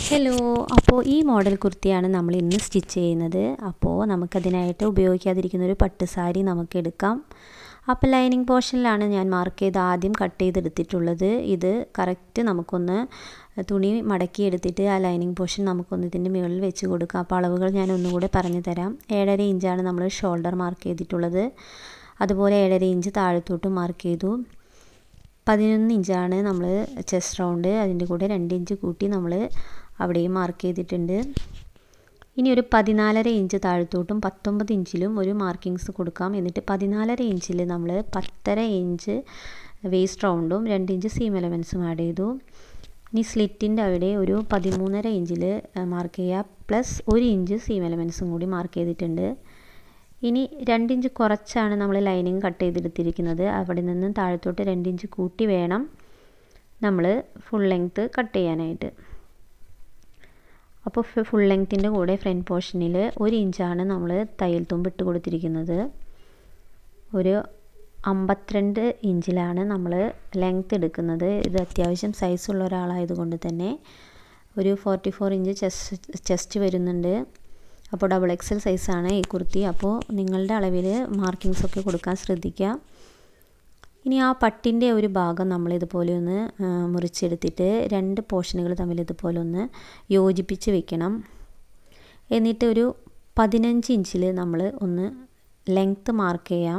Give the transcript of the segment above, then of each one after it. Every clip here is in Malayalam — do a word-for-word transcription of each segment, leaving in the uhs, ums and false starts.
ഹലോ, അപ്പോൾ ഈ മോഡൽ കുർത്തിയാണ് നമ്മൾ ഇന്ന് സ്റ്റിച്ച് ചെയ്യുന്നത്. അപ്പോൾ നമുക്കതിനായിട്ട് ഉപയോഗിക്കാതിരിക്കുന്ന ഒരു പട്ട് സാരി നമുക്ക് എടുക്കാം. അപ്പോൾ ലൈനിങ് പോർഷനിലാണ് ഞാൻ മാർക്ക് ചെയ്ത് ആദ്യം കട്ട് ചെയ്തെടുത്തിട്ടുള്ളത്. ഇത് കറക്റ്റ് നമുക്കൊന്ന് തുണി മടക്കി എടുത്തിട്ട് ആ ലൈനിങ് പോർഷൻ നമുക്കൊന്ന് ഇതിൻ്റെ മുകളിൽ വെച്ച് കൊടുക്കാം. അപ്പോൾ അളവുകൾ ഞാൻ ഒന്നുകൂടെ പറഞ്ഞു തരാം. ഏഴര ഇഞ്ചാണ് നമ്മൾ ഷോൾഡർ മാർക്ക് ചെയ്തിട്ടുള്ളത്. അതുപോലെ ഏഴര ഇഞ്ച് താഴത്തോട്ടും മാർക്ക് ചെയ്തു. പതിനൊന്ന് ഇഞ്ചാണ് നമ്മൾ ചെസ്റ്റ് റൗണ്ട്, അതിൻ്റെ കൂടെ രണ്ട് ഇഞ്ച് കൂട്ടി നമ്മൾ അവിടെയും മാർക്ക് ചെയ്തിട്ടുണ്ട്. ഇനി ഒരു പതിനാലര ഇഞ്ച് താഴത്തോട്ടും പത്തൊമ്പത് ഇഞ്ചിലും ഒരു മാർക്കിങ്സ് കൊടുക്കാം. എന്നിട്ട് പതിനാലര ഇഞ്ചിൽ നമ്മൾ പത്തര ഇഞ്ച് വേസ്റ്റ് റൗണ്ടും രണ്ട് ഇഞ്ച് സീം എലമെൻസും ആഡ് ചെയ്തു. ഇനി സ്ലിറ്റിൻ്റെ അവിടെ ഒരു പതിമൂന്നര ഇഞ്ചിൽ മാർക്ക് ചെയ്യുക, പ്ലസ് ഒരു ഇഞ്ച് സീം എലമെൻസും കൂടി മാർക്ക് ചെയ്തിട്ടുണ്ട്. ഇനി രണ്ട് ഇഞ്ച് കുറച്ചാണ് നമ്മൾ ലൈനിങ് കട്ട് ചെയ്തെടുത്തിരിക്കുന്നത്. അവിടെ നിന്ന് താഴത്തോട്ട് രണ്ട് ഇഞ്ച് കൂട്ടി വേണം നമ്മൾ ഫുൾ ലെങ്ത്ത് കട്ട് ചെയ്യാനായിട്ട്. അപ്പോൾ ഫുൾ ലെങ്ത്തിൻ്റെ കൂടെ ഫ്രണ്ട് പോർഷനിൽ ഒരു ഇഞ്ചാണ് നമ്മൾ തയ്യൽ തുമ്പ് ഇട്ട് കൊടുത്തിരിക്കുന്നത്. ഒരു അമ്പത്തിരണ്ട് ഇഞ്ചിലാണ് നമ്മൾ ലെങ്ത്ത് എടുക്കുന്നത്. ഇത് അത്യാവശ്യം സൈസുള്ള ഒരാളായതുകൊണ്ട് തന്നെ ഒരു forty four inch chest chest വരുന്നുണ്ട്. അപ്പോൾ ഡബിൾ എക്സൽ സൈസാണ് ഈ കുർത്തി. അപ്പോൾ നിങ്ങളുടെ അളവിൽ മാർക്കിങ്സ് ഒക്കെ കൊടുക്കാൻ ശ്രദ്ധിക്കുക. ഇനി ആ പട്ടിൻ്റെ ഒരു ഭാഗം നമ്മൾ ഇതുപോലെ ഒന്ന് മുറിച്ചെടുത്തിട്ട് രണ്ട് പോർഷനുകൾ തമ്മിൽ ഇതുപോലെ ഒന്ന് യോജിപ്പിച്ച് വെക്കണം. എന്നിട്ട് ഒരു പതിനഞ്ച് ഇഞ്ചിൽ നമ്മൾ ഒന്ന് ലെങ്ത്ത് മാർക്ക് ചെയ്യാം.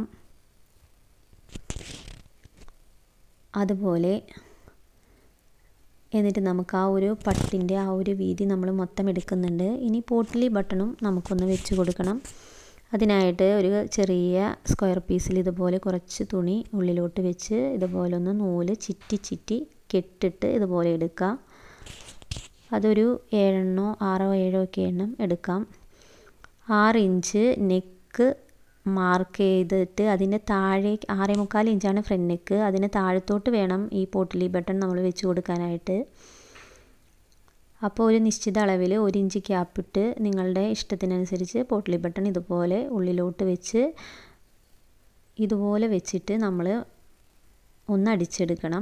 അതുപോലെ എന്നിട്ട് നമുക്ക് ആ ഒരു പട്ടിൻ്റെ ആ ഒരു വീതി നമ്മൾ മൊത്തം എടുക്കുന്നുണ്ട്. ഇനി പോട്ട്ലി ബട്ടണും നമുക്കൊന്ന് വെച്ച് കൊടുക്കണം. അതിനായിട്ട് ഒരു ചെറിയ സ്ക്വയർ പീസിൽ ഇതുപോലെ കുറച്ച് തുണി ഉള്ളിലോട്ട് വെച്ച് ഇതുപോലെ ഒന്ന് നൂല് ചിറ്റി ചിറ്റി കെട്ടിട്ട് ഇതുപോലെ എടുക്കാം. അതൊരു ഏഴെണ്ണോ ആറോ ഏഴോ ഒക്കെ എണ്ണം എടുക്കാം. ആറ് ഇഞ്ച് നെക്ക് മാർക്ക് ചെയ്തിട്ട് അതിൻ്റെ താഴെ ആറേ മുക്കാൽ ഇഞ്ചാണ് ഫ്രണ്ട് നെക്ക്. അതിന് താഴത്തോട്ട് വേണം ഈ പോട്ട്ലി ബട്ടൺ നമ്മൾ വെച്ച് കൊടുക്കാനായിട്ട്. അപ്പോൾ ഒരു നിശ്ചിത അളവിൽ ഒരു ഇഞ്ച് ക്യാപ്പിട്ട് നിങ്ങളുടെ ഇഷ്ടത്തിനനുസരിച്ച് പോട്ട്ലി ബട്ടൺ ഇതുപോലെ ഉള്ളിലോട്ട് വെച്ച് ഇതുപോലെ വെച്ചിട്ട് നമ്മൾ ഒന്ന് അടിച്ചെടുക്കണം.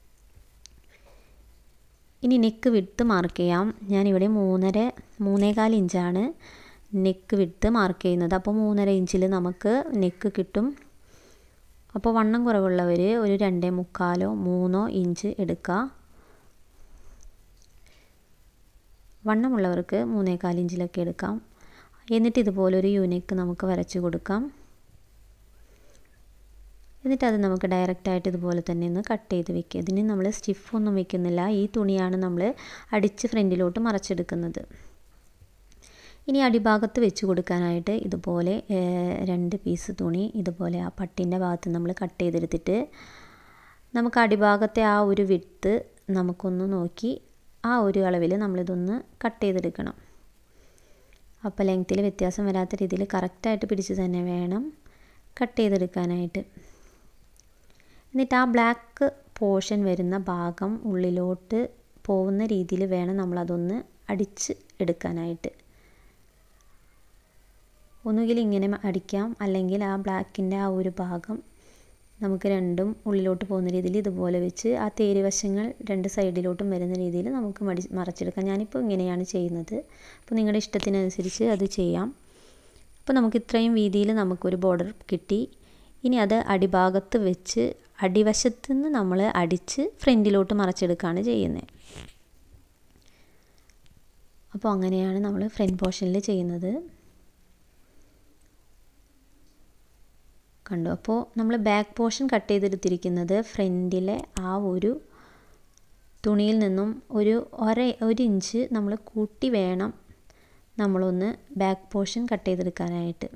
ഇനി നെക്ക് വിഡ്ത്ത് മാർക്ക് ചെയ്യാം. ഞാനിവിടെ മൂന്നര മൂന്നേകാൽ ഇഞ്ചാണ് നെക്ക് വിഡ്ത്ത് മാർക്ക് ചെയ്യുന്നത്. അപ്പോൾ മൂന്നര ഇഞ്ചിൽ നമുക്ക് നെക്ക് കിട്ടും. അപ്പോൾ വണ്ണം കുറവുള്ളവർ ഒരു രണ്ടേ മുക്കാലോ മൂന്നോ ഇഞ്ച് എടുക്കുക. വണ്ണമുള്ളവർക്ക് മൂന്നേകാൽ ഇഞ്ചിലൊക്കെ എടുക്കാം. എന്നിട്ട് ഇതുപോലെ ഒരു യൂനെക്ക് നമുക്ക് വരച്ച് കൊടുക്കാം. എന്നിട്ട് അത് നമുക്ക് ഡയറക്റ്റായിട്ട് ഇതുപോലെ തന്നെ ഒന്ന് കട്ട് ചെയ്ത് വെക്കുക. ഇതിന് നമ്മൾ സ്റ്റിഫൊന്നും വെക്കുന്നില്ല. ഈ തുണിയാണ് നമ്മൾ അടിച്ച് ഫ്രണ്ടിലോട്ട് മറച്ചെടുക്കുന്നത്. ഇനി അടിഭാഗത്ത് വെച്ച് കൊടുക്കാനായിട്ട് ഇതുപോലെ രണ്ട് പീസ് തുണി ഇതുപോലെ ആ പട്ടിൻ്റെ ഭാഗത്ത് നമ്മൾ കട്ട് ചെയ്തെടുത്തിട്ട് നമുക്ക് അടിഭാഗത്തെ ആ ഒരു വിഡ്ത്ത് നമുക്കൊന്ന് നോക്കി ആ ഒരു അളവിൽ നമ്മളിതൊന്ന് കട്ട് ചെയ്തെടുക്കണം. അപ്പോൾ ലെങ്ത്തിൽ വ്യത്യാസം വരാത്ത രീതിയിൽ കറക്റ്റായിട്ട് പിടിച്ച് തന്നെ വേണം കട്ട് ചെയ്തെടുക്കാനായിട്ട്. എന്നിട്ട് ആ ബ്ലാക്ക് പോർഷൻ വരുന്ന ഭാഗം ഉള്ളിലോട്ട് പോകുന്ന രീതിയിൽ വേണം നമ്മളതൊന്ന് അടിച്ച് എടുക്കാനായിട്ട്. ഒന്നുകിൽ ഇങ്ങനെ അടിക്കാം, അല്ലെങ്കിൽ ആ ബ്ലാക്കിൻ്റെ ആ ഒരു ഭാഗം നമുക്ക് രണ്ടും ഉള്ളിലോട്ട് പോകുന്ന രീതിയിൽ ഇതുപോലെ വെച്ച് ആ തേര് വശങ്ങൾ രണ്ട് സൈഡിലോട്ടും വരുന്ന രീതിയിൽ നമുക്ക് മടി മറച്ചെടുക്കാം. ഞാനിപ്പോൾ ഇങ്ങനെയാണ് ചെയ്യുന്നത്. അപ്പോൾ നിങ്ങളുടെ ഇഷ്ടത്തിനനുസരിച്ച് അത് ചെയ്യാം. അപ്പോൾ നമുക്ക് ഇത്രയും വീതിയിൽ നമുക്കൊരു ബോർഡർ കിട്ടി. ഇനി അത് അടിഭാഗത്ത് വെച്ച് അടിവശത്ത് നിന്ന് നമ്മൾ അടിച്ച് ഫ്രണ്ടിലോട്ട് മറച്ചെടുക്കുകയാണ് ചെയ്യുന്നത്. അപ്പോൾ അങ്ങനെയാണ് നമ്മൾ ഫ്രണ്ട് പോർഷനിൽ ചെയ്യുന്നത്. കണ്ടു. അപ്പോൾ നമ്മൾ ബാക്ക് പോർഷൻ കട്ട് ചെയ്തെടുത്തിരിക്കുന്നത് ഫ്രണ്ടിലെ ആ ഒരു തുണിയിൽ നിന്നും ഒരു ഒര ഒരു ഇഞ്ച് നമ്മൾ കൂട്ടി വേണം നമ്മളൊന്ന് ബാക്ക് പോർഷൻ കട്ട് ചെയ്തെടുക്കാനായിട്ട്.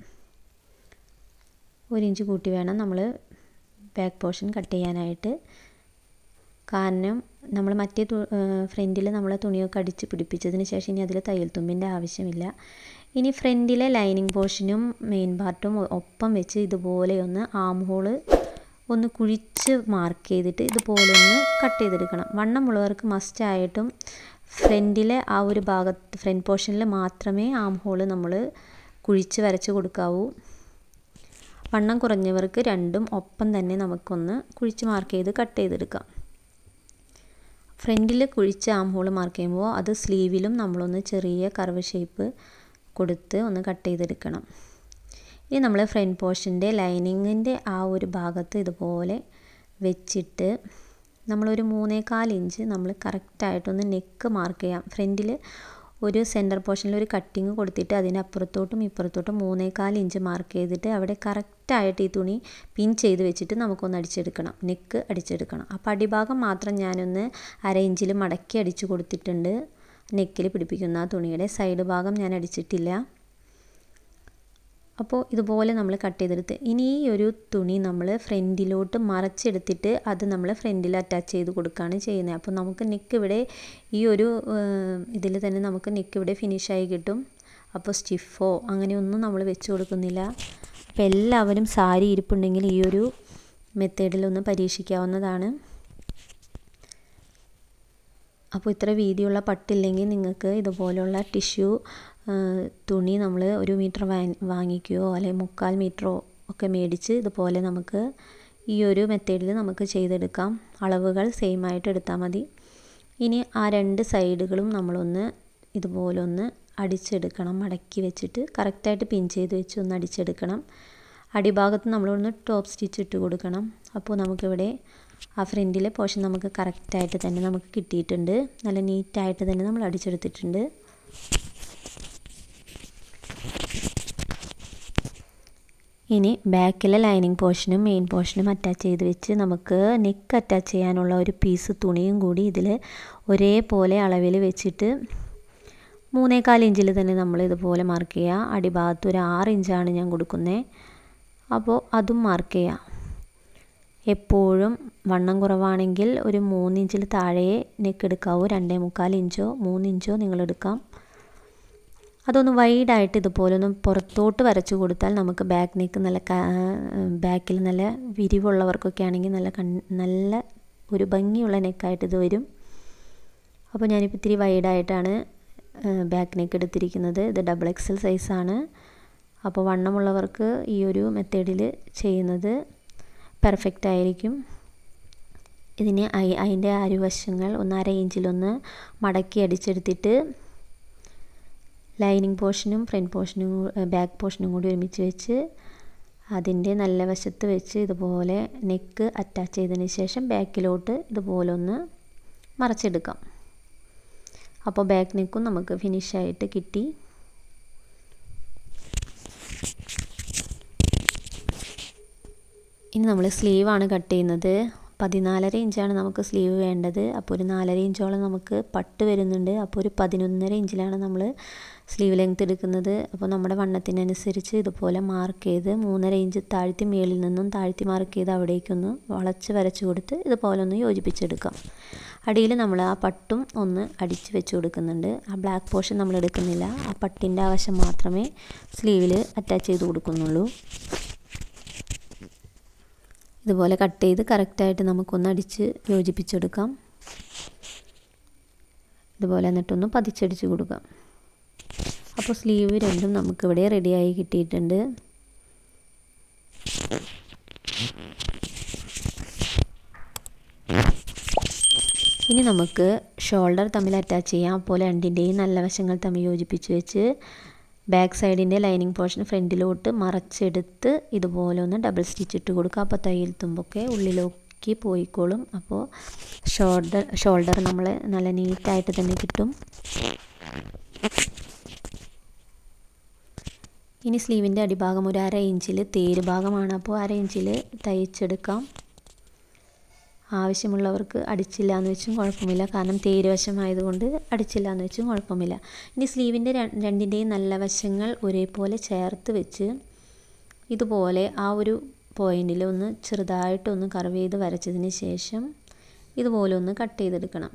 ഒരു ഇഞ്ച് കൂട്ടി വേണം നമ്മൾ ബാക്ക് പോർഷൻ കട്ട് ചെയ്യാനായിട്ട്. കാരണം നമ്മൾ മറ്റേ ഫ്രണ്ടിൽ നമ്മൾ തുണിയൊക്കെ അടിച്ച് പിടിപ്പിച്ചതിന് ശേഷം ഇനി അതിൽ തയ്യൽ തുമ്പിൻ്റെ ആവശ്യമില്ല. ഇനി ഫ്രണ്ടിലെ ലൈനിങ് പോർഷനും മെയിൻ പാർട്ടും ഒപ്പം വെച്ച് ഇതുപോലെ ഒന്ന് ആം ഹോള് ഒന്ന് കുഴിച്ച് മാർക്ക് ചെയ്തിട്ട് ഇതുപോലെ ഒന്ന് കട്ട് ചെയ്തെടുക്കണം. വണ്ണമുള്ളവർക്ക് മസ്റ്റായിട്ടും ഫ്രണ്ടിലെ ആ ഒരു ഭാഗത്ത് ഫ്രണ്ട് പോർഷനിൽ മാത്രമേ ആം ഹോള് നമ്മൾ കുഴിച്ച് വരച്ച് കൊടുക്കാവൂ. വണ്ണം കുറഞ്ഞവർക്ക് രണ്ടും ഒപ്പം തന്നെ നമുക്കൊന്ന് കുഴിച്ച് മാർക്ക് ചെയ്ത് കട്ട് ചെയ്തെടുക്കാം. ഫ്രണ്ടിൽ കുഴിച്ച ആം ഹോൾ മാർക്ക് ചെയ്യുമ്പോൾ അത് സ്ലീവിലും നമ്മളൊന്ന് ചെറിയ കർവ് ഷേപ്പ് കൊടുത്ത് ഒന്ന് കട്ട് ചെയ്തെടുക്കണം. ഇനി നമ്മൾ ഫ്രണ്ട് പോർഷൻ്റെ ലൈനിങ്ങിൻ്റെ ആ ഒരു ഭാഗത്ത് ഇതുപോലെ വെച്ചിട്ട് നമ്മളൊരു മൂന്നേകാൽ ഇഞ്ച് നമ്മൾ കറക്റ്റായിട്ടൊന്ന് നെക്ക് മാർക്ക് ചെയ്യാം. ഫ്രണ്ടിൽ ഒരു സെൻറ്റർ പോർഷനിൽ ഒരു കട്ടിങ് കൊടുത്തിട്ട് അതിനപ്പുറത്തോട്ടും ഇപ്പുറത്തോട്ടും മൂന്നേകാൽ ഇഞ്ച് മാർക്ക് ചെയ്തിട്ട് അവിടെ കറക്റ്റായിട്ട് ഈ തുണി പിൻ ചെയ്ത് വെച്ചിട്ട് നമുക്കൊന്ന് അടിച്ചെടുക്കണം, നെക്ക് അടിച്ചെടുക്കണം. അപ്പോൾ അടിഭാഗം മാത്രം ഞാനൊന്ന് അര ഇഞ്ചിൽ മടക്കി അടിച്ചു കൊടുത്തിട്ടുണ്ട്. നെക്കിൽ പിടിപ്പിക്കുന്ന ആ തുണിയുടെ സൈഡ് ഭാഗം ഞാൻ അടിച്ചിട്ടില്ല. അപ്പോൾ ഇതുപോലെ നമ്മൾ കട്ട് ചെയ്തെടുത്ത് ഇനി ഈ ഒരു തുണി നമ്മൾ ഫ്രണ്ടിലോട്ട് മറച്ചെടുത്തിട്ട് അത് നമ്മൾ ഫ്രണ്ടിൽ അറ്റാച്ച് ചെയ്ത് കൊടുക്കുകയാണ് ചെയ്യുന്നത്. അപ്പോൾ നമുക്ക് നെക്ക് ഇവിടെ ഈ ഒരു ഇതിൽ തന്നെ നമുക്ക് നെക്ക് ഇവിടെ ഫിനിഷായി കിട്ടും. അപ്പോൾ സ്റ്റിഫോ അങ്ങനെയൊന്നും നമ്മൾ വെച്ച് കൊടുക്കുന്നില്ല. അപ്പോൾ എല്ലാവരും സാരി ഇരിപ്പുണ്ടെങ്കിൽ ഈ ഒരു മെത്തേഡിലൊന്ന് പരീക്ഷിക്കാവുന്നതാണ്. അപ്പോൾ ഇത്ര വീതിയുള്ള പട്ടില്ലെങ്കിൽ നിങ്ങൾക്ക് ഇതുപോലുള്ള ടിഷ്യൂ തുണി നമ്മൾ ഒരു മീറ്റർ വാങ്ങിക്കുകയോ അല്ലെങ്കിൽ മുക്കാൽ മീറ്ററോ ഒക്കെ മേടിച്ച് ഇതുപോലെ നമുക്ക് ഈ ഒരു മെത്തേഡിൽ നമുക്ക് ചെയ്തെടുക്കാം. അളവുകൾ സെയിം ആയിട്ട് എടുത്താൽ മതി. ഇനി ആ രണ്ട് സൈഡുകളും നമ്മളൊന്ന് ഇതുപോലെ ഒന്ന് അടിച്ചെടുക്കണം. മടക്കി വെച്ചിട്ട് കറക്റ്റായിട്ട് പിൻ ചെയ്ത് വെച്ച് ഒന്ന് അടിച്ചെടുക്കണം. അടിഭാഗത്ത് നമ്മളൊന്ന് ടോപ്പ് സ്റ്റിച്ച് ഇട്ട് കൊടുക്കണം. അപ്പോൾ നമുക്കിവിടെ ആ ഫ്രണ്ടിലെ പോർഷൻ നമുക്ക് കറക്റ്റായിട്ട് തന്നെ നമുക്ക് കിട്ടിയിട്ടുണ്ട്. നല്ല നീറ്റായിട്ട് തന്നെ നമ്മൾ അടിച്ചെടുത്തിട്ടുണ്ട്. ഇനി ബാക്കിലെ ലൈനിങ് പോർഷനും മെയിൻ പോർഷനും അറ്റാച്ച് ചെയ്ത് വെച്ച് നമുക്ക് നെക്ക് അറ്റാച്ച് ചെയ്യാനുള്ള ഒരു പീസ് തുണിയും കൂടി ഇതിൽ ഒരേപോലെ അളവിൽ വെച്ചിട്ട് മൂന്നേകാൽ ഇഞ്ചിൽ തന്നെ നമ്മൾ ഇതുപോലെ മാർക്ക് ചെയ്യുക. അടിഭാഗത്ത് ഒരു ആറ് ഇഞ്ചാണ് ഞാൻ കൊടുക്കുന്നത്. അപ്പോൾ അതും മാർക്ക് ചെയ്യുക. എപ്പോഴും വണ്ണം കുറവാണെങ്കിൽ ഒരു മൂന്നിഞ്ചിൽ താഴെ നെക്ക് എടുക്കാവൂ. രണ്ടേ മുക്കാൽ ഇഞ്ചോ മൂന്നിഞ്ചോ നിങ്ങളെടുക്കാം. അതൊന്ന് വൈഡായിട്ട് ഇതുപോലെ ഒന്ന് പുറത്തോട്ട് വരച്ചു കൊടുത്താൽ നമുക്ക് ബാക്ക് നെക്ക് നല്ല ബാക്കിൽ നല്ല വിരിവുള്ളവർക്കൊക്കെ ആണെങ്കിൽ നല്ല കൺ നല്ല ഒരു ഭംഗിയുള്ള നെക്കായിട്ട് ഇത് വരും. അപ്പോൾ ഞാനിപ്പോൾ ഇത്തിരി വൈഡായിട്ടാണ് ബാക്ക് നെക്ക് എടുത്തിരിക്കുന്നത്. ഇത് ഡബിൾ എക്സൽ സൈസാണ്. അപ്പോൾ വണ്ണമുള്ളവർക്ക് ഈ ഒരു മെത്തേഡിൽ ചെയ്യുന്നത് പെർഫെക്റ്റ് ആയിരിക്കും. ഇതിന് അതിൻ്റെ അരുവശങ്ങൾ ഒന്ന് അര ഇഞ്ചിലൊന്ന് മടക്കി അടിച്ചെടുത്തിട്ട് ലൈനിങ് പോർഷനും ഫ്രണ്ട് പോർഷനും ബാക്ക് പോർഷനും കൂടി ഒരുമിച്ച് വെച്ച് അതിൻ്റെ നല്ല വശത്ത് വെച്ച് ഇതുപോലെ നെക്ക് അറ്റാച്ച് ചെയ്തതിന് ശേഷം ബാക്കിലോട്ട് ഇതുപോലെ ഒന്ന് മറച്ചെടുക്കാം. അപ്പോൾ ബാക്ക് നെക്കും നമുക്ക് ഫിനിഷായിട്ട് കിട്ടി. ഇനി നമ്മൾ സ്ലീവാണ് കട്ട് ചെയ്യുന്നത്. പതിനാലര ഇഞ്ചാണ് നമുക്ക് സ്ലീവ് വേണ്ടത്. അപ്പോൾ ഒരു നാലര ഇഞ്ചോളം നമുക്ക് പട്ട് വരുന്നുണ്ട്. അപ്പോൾ ഒരു പതിനൊന്നര ഇഞ്ചിലാണ് നമ്മൾ സ്ലീവ് ലെങ്ത് എടുക്കുന്നത്. അപ്പോൾ നമ്മുടെ വണ്ണത്തിനനുസരിച്ച് ഇതുപോലെ മാർക്ക് ചെയ്ത് മൂന്നര ഇഞ്ച് താഴ്ത്തി മേളിൽ നിന്നും താഴ്ത്തി മാർക്ക് ചെയ്ത് അവിടേക്കൊന്ന് വളച്ച് വരച്ച് കൊടുത്ത് ഇതുപോലെ ഒന്ന് യോജിപ്പിച്ചെടുക്കാം. അടിയിൽ നമ്മൾ ആ പട്ടും ഒന്ന് അടിച്ച് വെച്ച് കൊടുക്കുന്നുണ്ട്. ആ ബ്ലാക്ക് പോർഷൻ നമ്മൾ എടുക്കുന്നില്ല. ആ പട്ടിൻ്റെ ആവശ്യം മാത്രമേ സ്ലീവിൽ അറ്റാച്ച് ചെയ്ത് കൊടുക്കുന്നുള്ളൂ. ഇതുപോലെ കട്ട് ചെയ്ത് കറക്റ്റായിട്ട് നമുക്കൊന്ന് അടിച്ച് യോജിപ്പിച്ചെടുക്കാം. ഇതുപോലെ എന്നിട്ടൊന്ന് പതിച്ചടിച്ച് കൊടുക്കാം. അപ്പോൾ സ്ലീവ് രണ്ടും നമുക്കിവിടെ റെഡിയായി കിട്ടിയിട്ടുണ്ട്. ഇനി നമുക്ക് ഷോൾഡർ തമ്മിൽ അറ്റാച്ച് ചെയ്യാം. അപ്പോൾ രണ്ടിൻ്റെയും നല്ല വശങ്ങൾ തമ്മിൽ യോജിപ്പിച്ച് വെച്ച് ബാക്ക് സൈഡിൻ്റെ ലൈനിങ് പോർഷൻ ഫ്രണ്ടിലോട്ട് മറച്ചെടുത്ത് ഇതുപോലെ ഒന്ന് ഡബിൾ സ്റ്റിച്ച് ഇട്ട് കൊടുക്കുക. അപ്പോൾ തയ്യൽ തുമ്പൊക്കെ ഉള്ളിലേക്ക് പോയിക്കോളും. അപ്പോൾ ഷോൾഡർ ഷോൾഡർ നമ്മൾ നല്ല നീറ്റായിട്ട് തന്നെ കിട്ടും. ഇനി സ്ലീവിൻ്റെ അടിഭാഗം ഒരു അര ഇഞ്ചിൽ തേര് ഭാഗമാണ്. അപ്പോൾ അര ഇഞ്ചിൽ തയ്ച്ചെടുക്കാം. ആവശ്യമുള്ളവർക്ക് അടിച്ചില്ല എന്ന് വെച്ചും കുഴപ്പമില്ല. കാരണം തേര് വശമായതുകൊണ്ട് അടിച്ചില്ല എന്ന് വെച്ചും കുഴപ്പമില്ല. ഇനി സ്ലീവിൻ്റെ രണ്ടിൻ്റെയും നല്ല വശങ്ങൾ ഒരേപോലെ ചേർത്ത് വെച്ച് ഇതുപോലെ ആ ഒരു പോയിൻറ്റിൽ ഒന്ന് ചെറുതായിട്ടൊന്ന് കർവ് ചെയ്ത് വരച്ചതിന് ശേഷം ഇതുപോലെ ഒന്ന് കട്ട് ചെയ്തെടുക്കണം.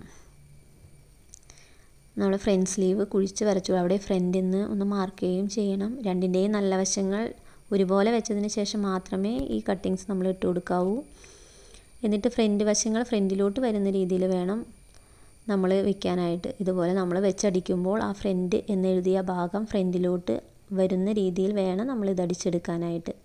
നമ്മൾ ഫ്രണ്ട് സ്ലീവ് കുഴിച്ച് വരച്ചു അവിടെ ഫ്രണ്ടിൽ നിന്ന് ഒന്ന് മാർക്ക് ചെയ്യുകയും ചെയ്യണം. രണ്ടിൻ്റെയും നല്ല വശങ്ങൾ ഒരുപോലെ വെച്ചതിന് ശേഷം മാത്രമേ ഈ കട്ടിങ്സ് നമ്മൾ ഇട്ട് കൊടുക്കാവൂ. എന്നിട്ട് ഫ്രണ്ട് വശങ്ങൾ ഫ്രണ്ടിലോട്ട് വരുന്ന രീതിയിൽ വേണം നമ്മൾ വെക്കാനായിട്ട്. ഇതുപോലെ നമ്മൾ വെച്ചടിക്കുമ്പോൾ ആ ഫ്രണ്ട് എന്നെഴുതിയ ഭാഗം ഫ്രണ്ടിലോട്ട് വരുന്ന രീതിയിൽ വേണം നമ്മൾ ഇത് അടിച്ചെടുക്കാനായിട്ട്.